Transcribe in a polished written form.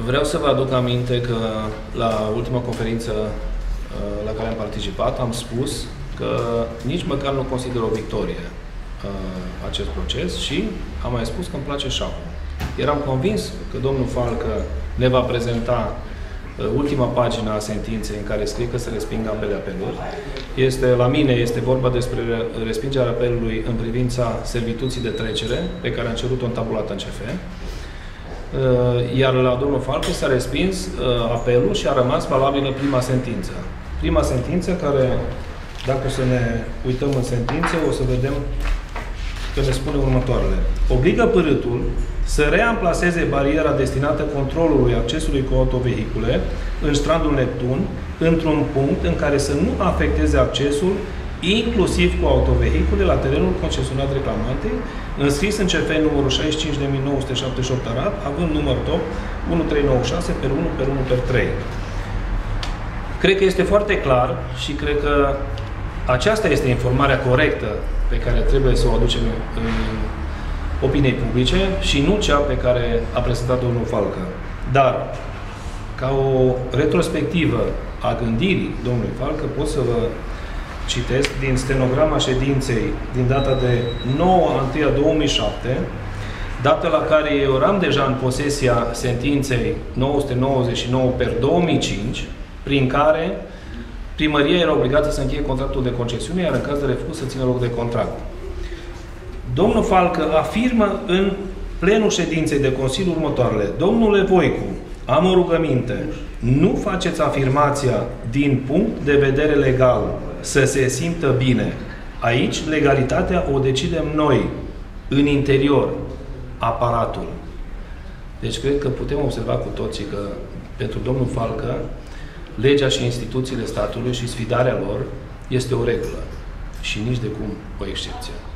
Vreau să vă aduc aminte că la ultima conferință la care am participat am spus că nici măcar nu consider o victorie acest proces și am mai spus că îmi place șahul. Eram convins că domnul Falcă ne va prezenta ultima pagină a sentinței în care scrie că se resping ambele apeluri. La mine este vorba despre respingerea apelului în privința servituții de trecere, pe care am cerut-o în tabulată în CF. Iar la domnul Falcă s-a respins apelul și a rămas valabilă prima sentință. Prima sentință care, dacă să ne uităm în sentință, o să vedem că ne spune următoarele. Obligă părâtul să reamplaseze bariera destinată controlului accesului cu autovehicule în strandul Neptun, într-un punct în care să nu afecteze accesul, inclusiv cu autovehicule, la terenul concesionat reclamantei, înscris în CF numărul 65.978 Arad, având număr top 1396 per 1 per 1 per 3. Cred că este foarte clar și cred că aceasta este informarea corectă pe care trebuie să o aducem în opiniei publice și nu cea pe care a prezentat domnul Falcă. Dar, ca o retrospectivă a gândirii domnului Falcă, pot să vă citesc din stenograma ședinței din data de 9/1/2007, dată la care eu eram deja în posesia sentinței 999 per 2005, prin care primăria era obligată să încheie contractul de concesiune, iar în caz de refuz să țină loc de contract. Domnul Falcă afirmă în plenul ședinței de Consiliu următoarele. Domnule Voicu, am o rugăminte. Nu faceți afirmația din punct de vedere legal să se simtă bine. Aici, legalitatea o decidem noi, în interior, aparatul. Deci, cred că putem observa cu toții că, pentru domnul Falcă, legea și instituțiile statului și sfidarea lor este o regulă și nici de cum o excepție.